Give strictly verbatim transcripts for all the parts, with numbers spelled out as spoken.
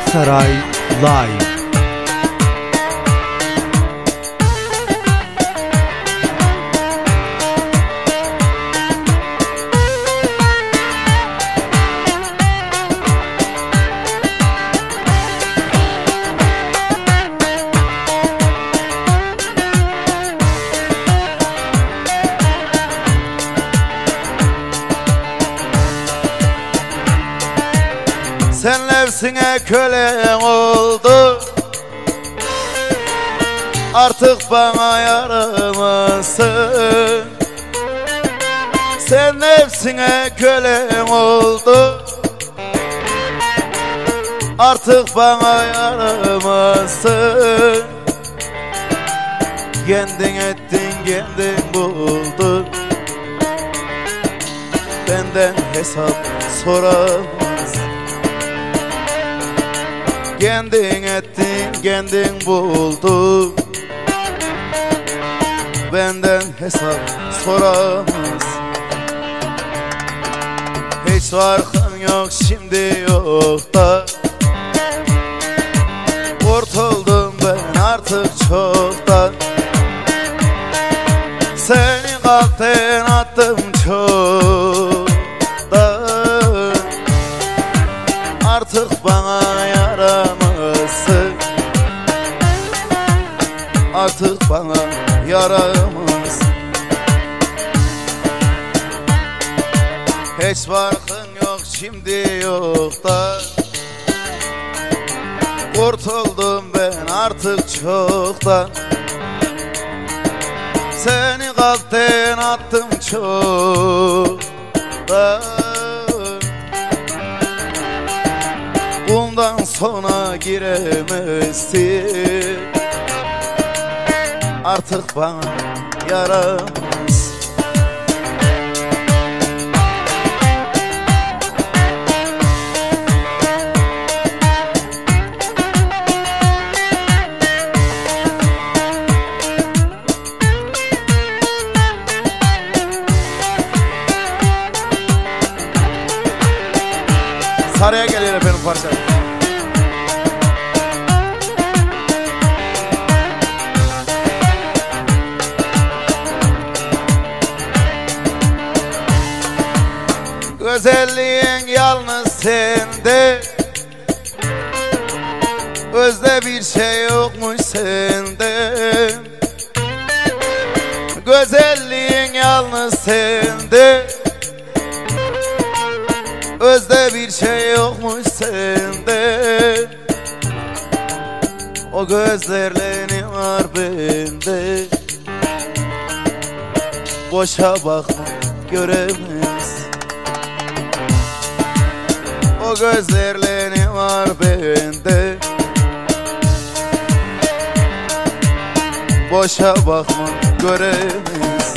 Aksaray Live. Sen nefsine köle oldu, artık bana yaramazsın. Sen nefsine köle oldu, artık bana yaramazsın. Kendin ettin, kendin buldun, benden hesap soramazsın. Kendin ettin, kendin buldun, benden hesap soramaz. Hiç farkın yok şimdi yok da, kurtuldum ben artık çoktan. Seni kalpten attım çoktan, artık bana yaramazsın. Artık bana yaramaz. Hiç farkın yok şimdi yok da, kurtuldum ben artık çoktan. Seni kalpten attım çoktan. Bundan sonra giremezsin, artık bana yaramaz. Sarıya geliyor efendim parça. Güzelliğin yalnız sende, özde bir şey yokmuş sende. Güzelliğin yalnız sende, özde bir şey yokmuş sende. O gözlerle ne var bende, boşa bakma göremez. O gözlerle ne var bende, boşa bakma göremez.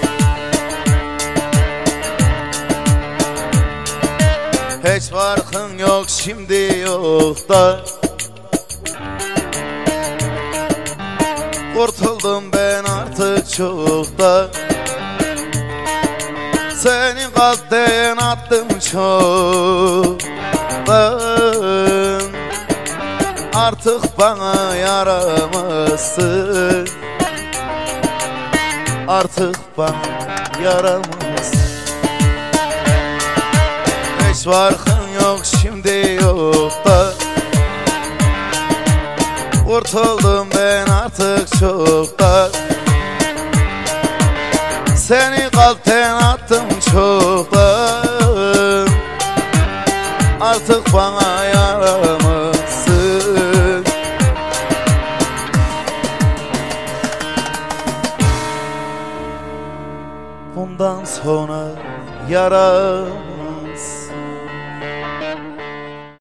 Hiç farkın yok şimdi yok da, kurtuldum ben artık çoktan. Seni kalpten attım çoktan, artık bana yaramazsın. Artık bana yaramaz. Hiç farkın yok şimdi yok da, kurtuldum ben artık çoktan. Seni kalpten attım çoktan, artık bana yaramazsın. Bundan sonra yaramaz.